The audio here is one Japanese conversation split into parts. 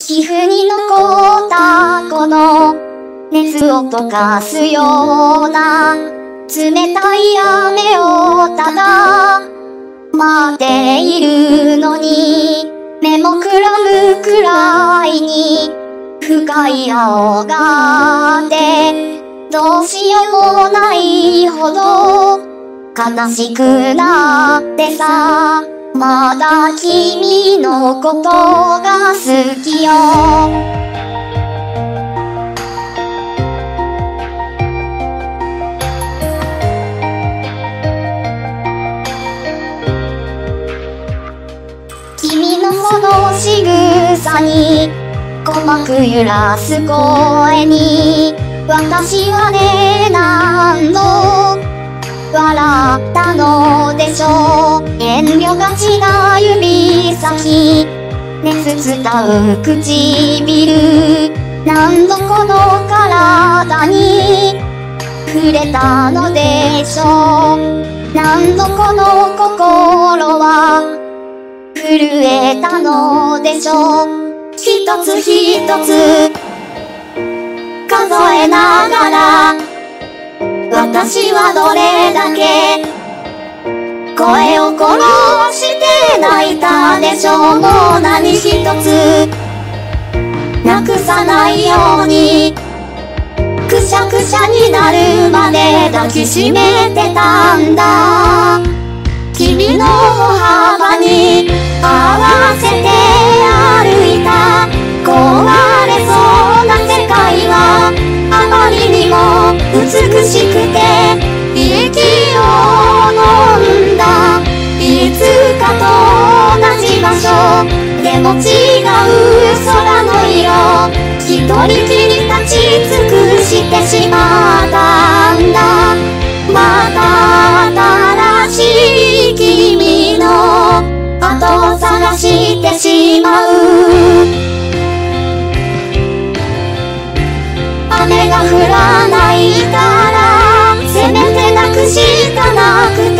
皮膚に残ったこの熱を溶かすような冷たい雨をただ待っているのに、目もくらむくらいに深い青があって、どうしようもないほど悲しくなってさ、まだ君のことが好きよ。君のその仕草に鼓膜揺らす声に、私はね何度笑ったのでしょう。遠慮がちな指先、熱伝う唇、何度この体に触れたのでしょう。何度この心は震えたのでしょう。一つ一つ数えながら、私はどれだけ声を殺して泣いたでしょう。もう何一つなくさないように、くしゃくしゃになるまで抱きしめてたんだ。君の歩幅に合わせて歩いた壊れそうな世界は、あまりにも美しくて息を飲んだ。いつかと同じ場所でも違う空の色、一人きり立ち尽くしてしまったんだ。また新しい君の後を探してしまう。雨が降らないからせめてなくしたなくて、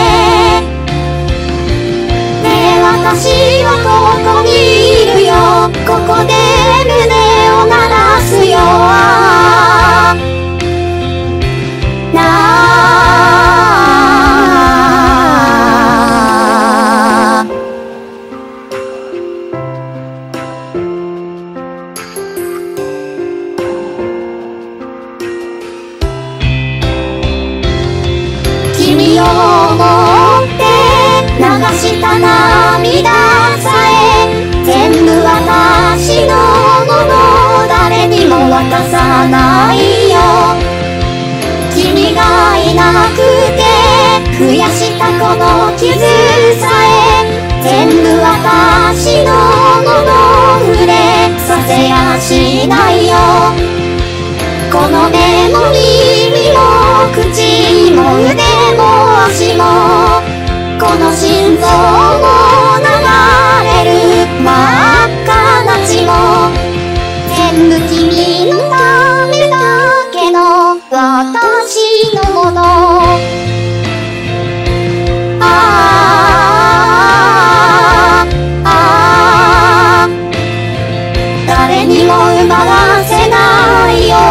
ねえ私はここにいるよ、ここで胸を鳴らすよ。君を思って流した涙さえ全部私のもの、誰にも渡さないよ。君がいなくて増やしたこの傷さえ全部私のもの、触れさせやしないよ。この目も耳も口も腕も足も、この心臓も流れる真っ赤な血も、全部君のためだけの私のもの。誰にも奪わせないよ。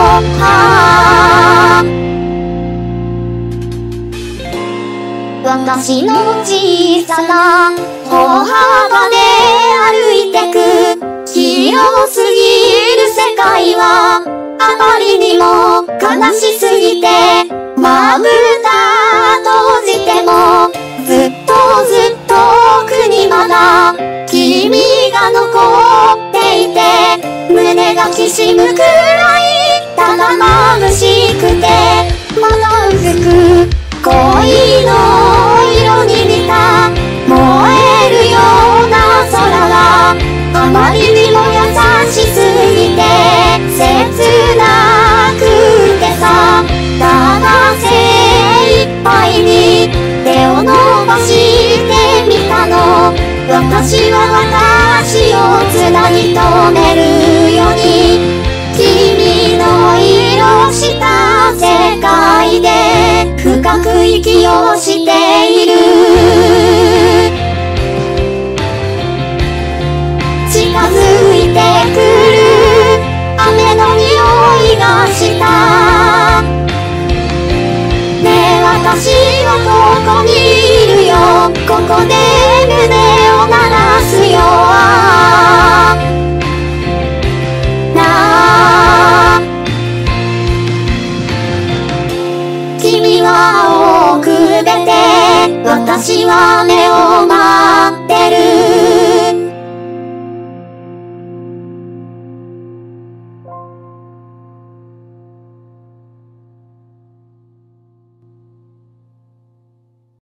私の小さな歩幅で歩いてく広すぎる世界は、あまりにも悲しすぎてまぶた閉じても、ずっとずっと奥にまだ君が残っていて、胸がきしむくらいただ眩しくて、まだ薄く恋の色に似た燃えるような空は、あまりにも優しすぎて切なくてさ、ただ精一杯に手を伸ばしてみたの。私は私をつなぎ止めるように、君の色した世界で深く息をしている。近づいてこで胸を鳴らすよなあ。君は青く出て私はね